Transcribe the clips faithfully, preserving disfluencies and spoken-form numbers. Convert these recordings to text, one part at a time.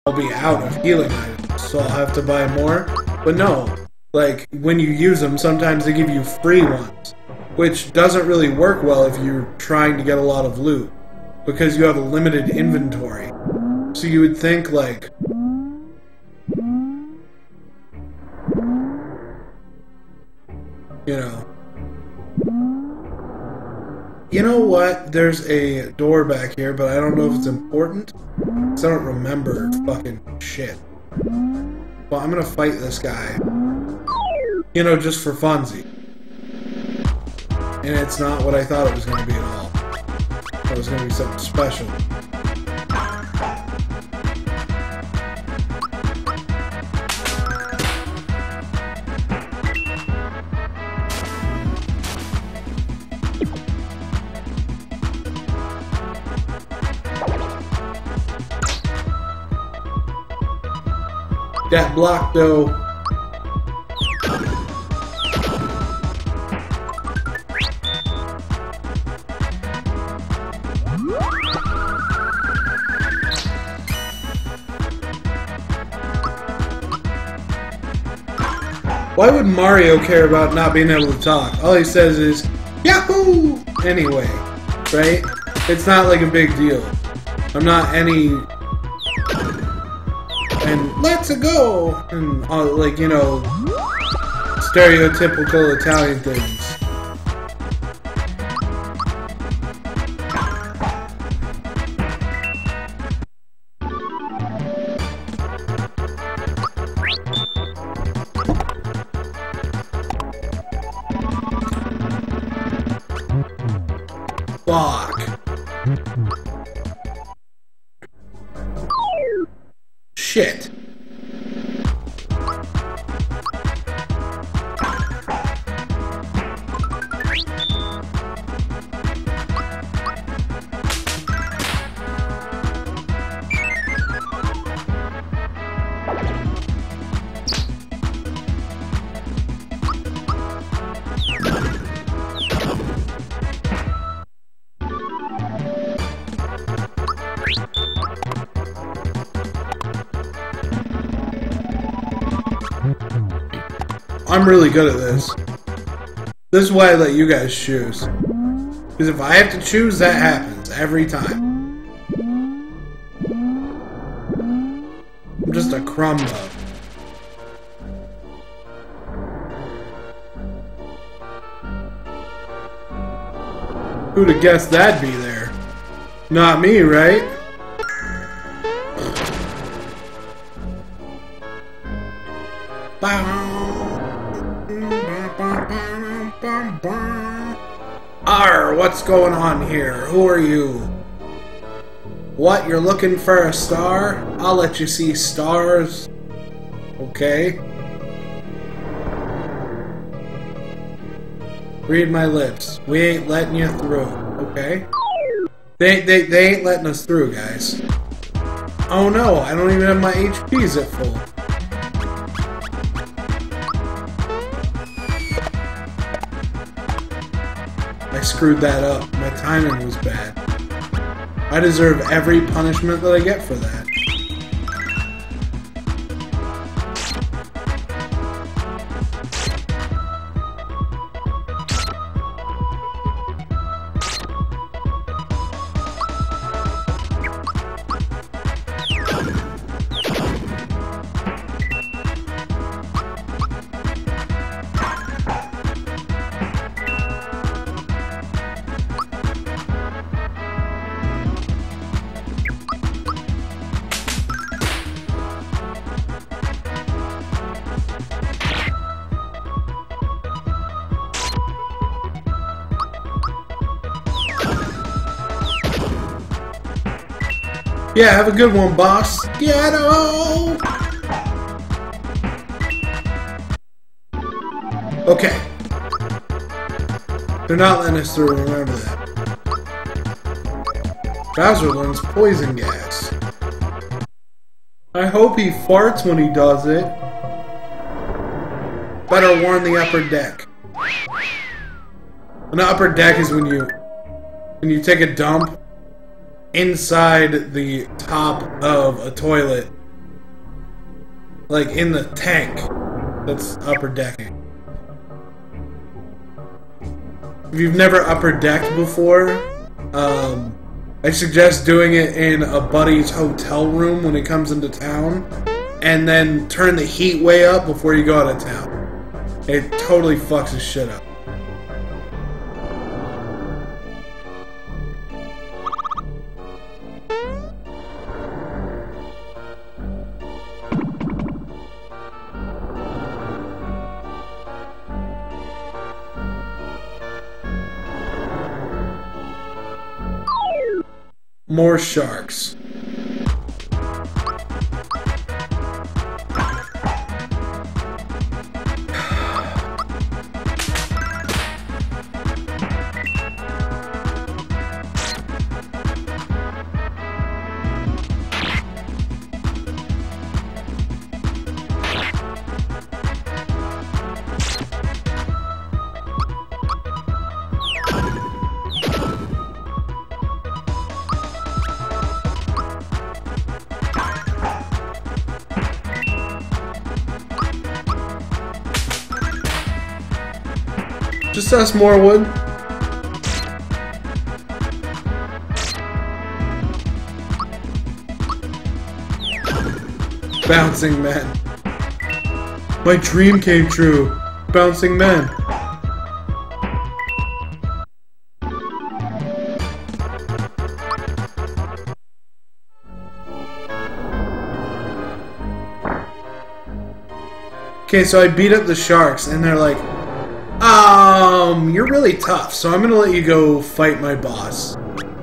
I'll be out of healing items, so I'll have to buy more. But no, like, when you use them, sometimes they give you free ones, which doesn't really work well if you're trying to get a lot of loot, because you have a limited inventory. So you would think, like, you know, you know what? There's a door back here, but I don't know if it's important, because I don't remember fucking shit. Well, I'm gonna fight this guy, you know, just for funsies. And it's not what I thought it was gonna be at all. I thought it was gonna be something special. That block, though. Why would Mario care about not being able to talk? All he says is, Yahoo! Anyway, right? It's not like a big deal. I'm not any... And let's go! And, uh, like, you know, stereotypical Italian things. Fuck. Shit. I'm really good at this. This is why I let you guys choose. Because if I have to choose, that happens every time. I'm just a crumb bug. Who'd have guessed that'd be there? Not me, right? Arr, what's going on here? Who are you? What, you're looking for a star? I'll let you see stars. Okay. Read my lips. We ain't letting you through. Okay. They, they, they ain't letting us through, guys. Oh no, I don't even have my H Ps at full. I screwed that up. My timing was bad. I deserve every punishment that I get for that. Yeah, have a good one, boss. Ghetto! Okay. They're not letting us through, remember that. Bowser learns poison gas. I hope he farts when he does it. Better warn the upper deck. And the upper deck is when you when you take a dump inside the top of a toilet Like in the tank that's upper decking. If you've never upper decked before, um, I suggest doing it in a buddy's hotel room when he comes into town, and then turn the heat way up before you go out of town. It totally fucks his shit up. More sharks. Just us, more wood. Bouncing men. My dream came true. Bouncing men. Okay, so I beat up the sharks, and they're like, Um, you're really tough, so I'm gonna let you go fight my boss.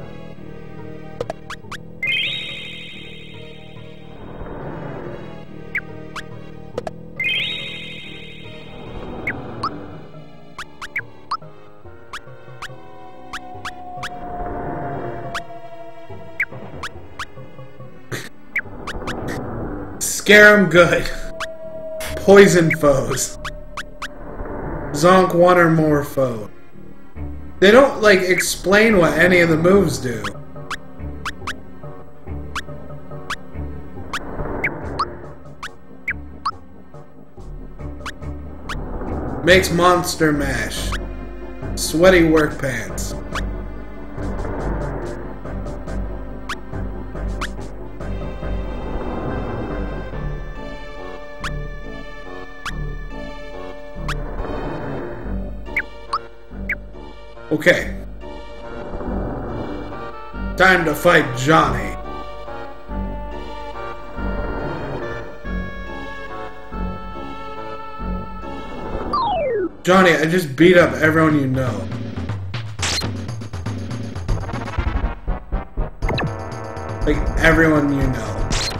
Scare 'em good. Poison foes. Zonk one or more foe. They don't, like, explain what any of the moves do. Makes monster mash. Sweaty work pants. Okay. Time to fight Johnny. Johnny, I just beat up everyone you know. Like, everyone you know.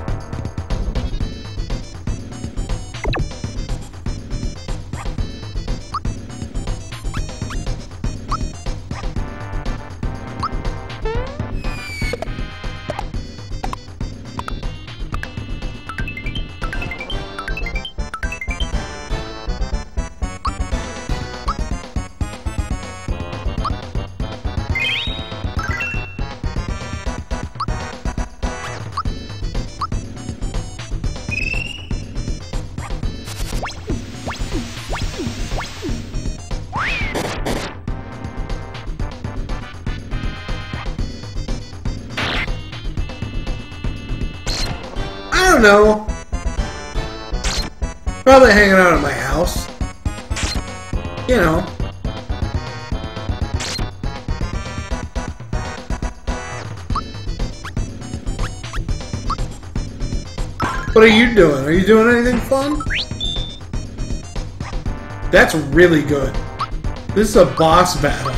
I don't know. Probably hanging out at my house. You know. What are you doing? Are you doing anything fun? That's really good. This is a boss battle.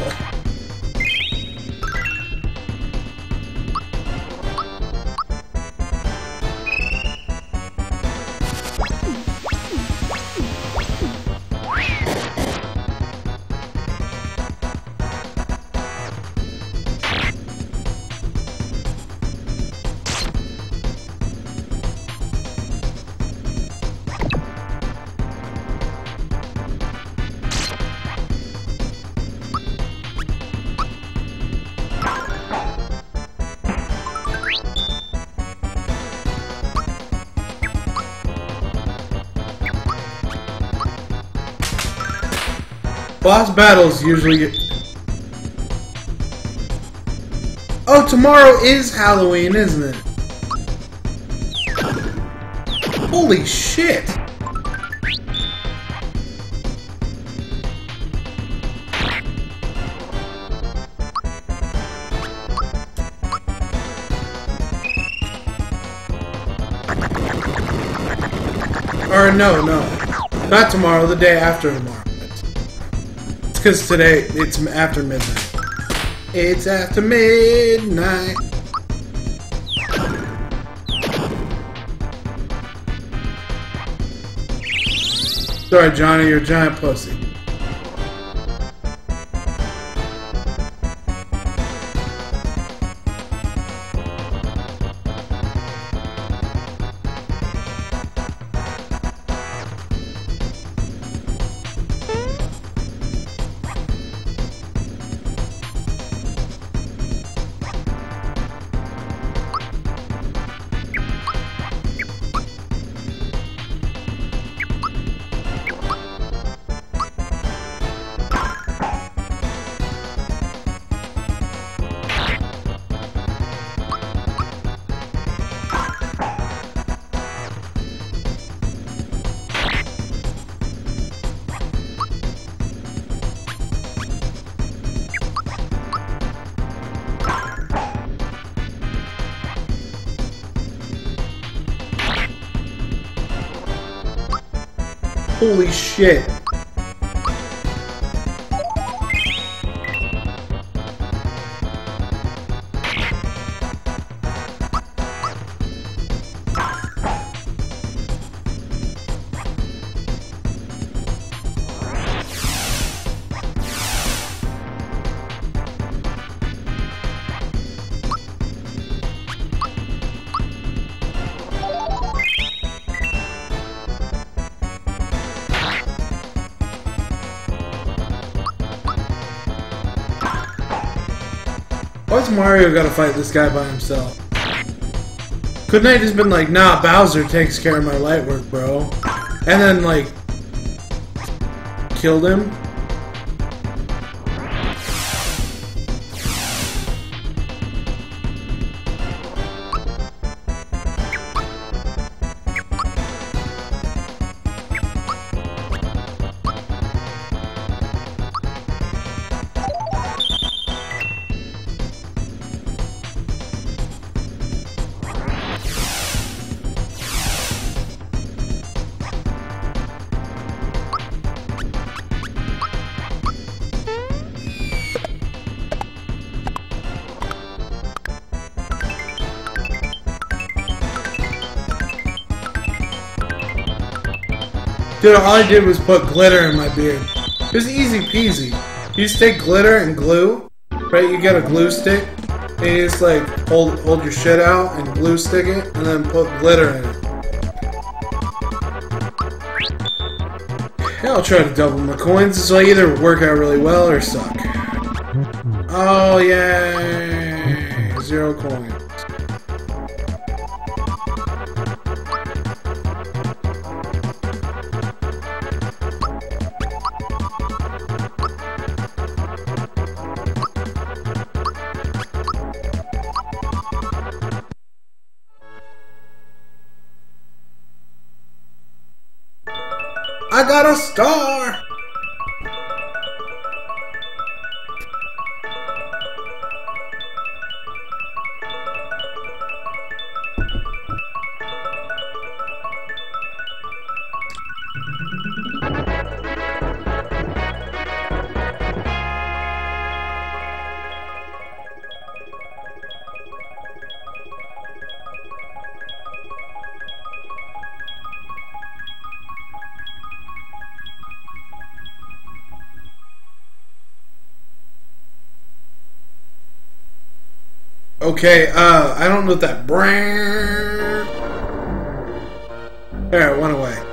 Boss battles usually get... Oh, tomorrow is Halloween, isn't it? Holy shit! Or no, no. Not tomorrow, the day after tomorrow. It's because today, it's after midnight. It's after midnight. Sorry, Johnny, you're a giant pussy. Holy shit. Why's Mario gotta fight this guy by himself? Couldn't I just been like, nah, Bowser takes care of my light work, bro? And then, like, killed him? Dude, all I did was put glitter in my beard. It was easy peasy. You just take glitter and glue, right? You get a glue stick, and you just like hold hold your shit out and glue stick it, and then put glitter in it. Yeah, I'll try to double my coins. This will either work out really well or suck. Oh yay! Zero coins. I got a star! Okay, uh, I don't know what that brand. There, it went away.